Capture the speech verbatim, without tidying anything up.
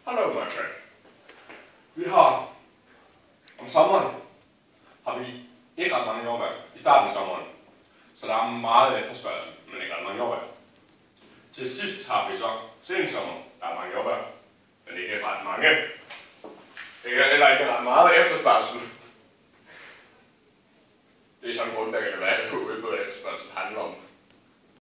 Hello, my friend. Vi har om sommeren har vi ikke ret mange jordbær i starten af sommeren, så der er meget efterspørgsel, men ikke ret mange jordbær. Til sidst har vi så sensommer, der er mange jordbær, men ikke ret mange. Det er heller ikke ret meget efterspørgsel. Det er sådan en grundlæggende, hvad ude på efterspørgsel handler om.